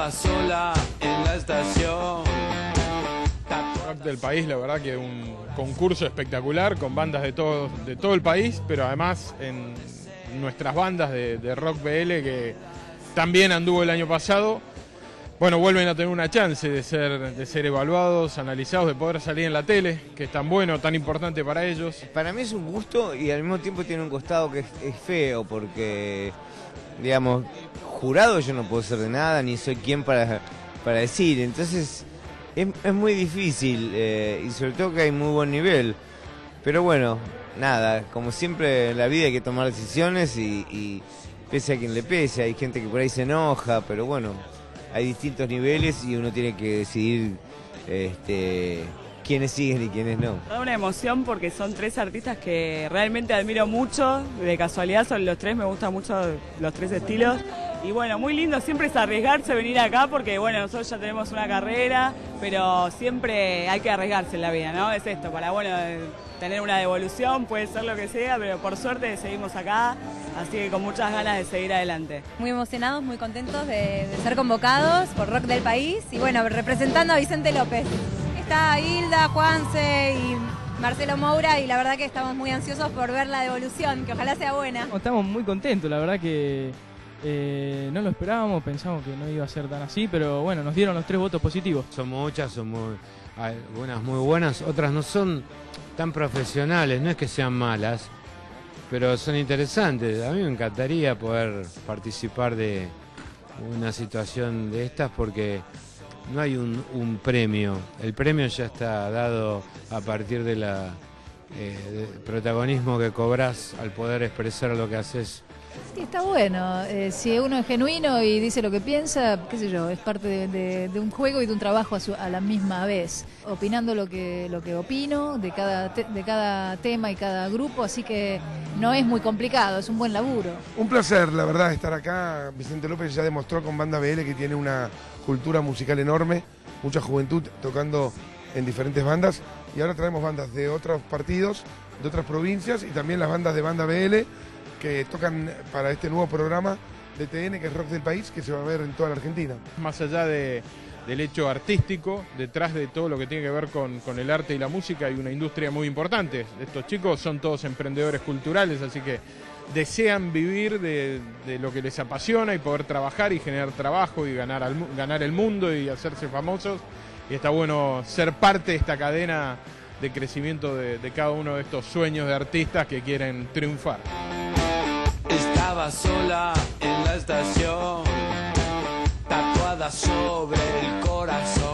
Estaba sola en la estación. Rock del País, la verdad que un concurso espectacular con bandas de todo el país, pero además en nuestras bandas de Rock BL, que también anduvo el año pasado. Bueno, vuelven a tener una chance de ser evaluados, analizados, de poder salir en la tele, que es tan bueno, tan importante para ellos. Para mí es un gusto y al mismo tiempo tiene un costado que es feo, porque, digamos, jurado yo no puedo ser de nada, ni soy quien para decir, entonces es muy difícil, y sobre todo que hay muy buen nivel. Pero bueno, nada, como siempre en la vida hay que tomar decisiones y pese a quien le pese, hay gente que por ahí se enoja, pero bueno, hay distintos niveles y uno tiene que decidir quiénes siguen y quiénes no. Da una emoción porque son tres artistas que realmente admiro mucho, de casualidad son los tres, me gustan mucho los tres estilos. Y bueno, muy lindo siempre es arriesgarse, venir acá porque bueno, nosotros ya tenemos una carrera, pero siempre hay que arriesgarse en la vida, ¿no? Es esto, para bueno, tener una devolución, puede ser lo que sea, pero por suerte seguimos acá, así que con muchas ganas de seguir adelante. Muy emocionados, muy contentos de ser convocados por Rock del País y bueno, representando a Vicente López. Está Hilda, Juanse y Marcelo Moura y la verdad que estamos muy ansiosos por ver la devolución, que ojalá sea buena. Estamos muy contentos, la verdad que no lo esperábamos, pensamos que no iba a ser tan así, pero bueno, nos dieron los 3 votos positivos. Son muchas, algunas muy buenas, otras no son tan profesionales, no es que sean malas, pero son interesantes. A mí me encantaría poder participar de una situación de estas porque no hay un premio, el premio ya está dado a partir de del protagonismo que cobras al poder expresar lo que haces. Sí, está bueno, si uno es genuino y dice lo que piensa, qué sé yo, es parte de un juego y de un trabajo a la misma vez, opinando lo que opino de cada tema y cada grupo, así que no es muy complicado, es un buen laburo. Un placer, la verdad, estar acá. Vicente López ya demostró con Banda BL que tiene una cultura musical enorme, mucha juventud tocando en diferentes bandas, y ahora traemos bandas de otros partidos, de otras provincias, y también las bandas de Banda BL, que tocan para este nuevo programa de TN, que es Rock del País, que se va a ver en toda la Argentina. Más allá del hecho artístico, detrás de todo lo que tiene que ver con el arte y la música hay una industria muy importante. Estos chicos son todos emprendedores culturales, así que desean vivir de lo que les apasiona y poder trabajar y generar trabajo y ganar el mundo y hacerse famosos. Y está bueno ser parte de esta cadena de crecimiento de cada uno de estos sueños de artistas que quieren triunfar. Estaba sola en la estación, tatuada sobre el corazón.